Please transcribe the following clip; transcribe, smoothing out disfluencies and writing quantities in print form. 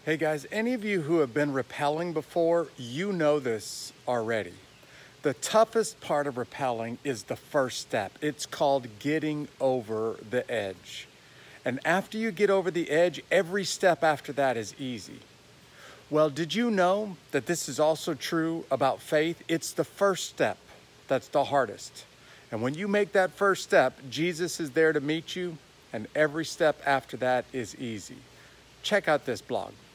Hey guys, any of you who have been rappelling before, you know this already. The toughest part of rappelling is the first step. It's called getting over the edge. And after you get over the edge, every step after that is easy. Well, did you know that this is also true about faith? It's the first step that's the hardest. And when you make that first step, Jesus is there to meet you, and every step after that is easy. Check out this blog.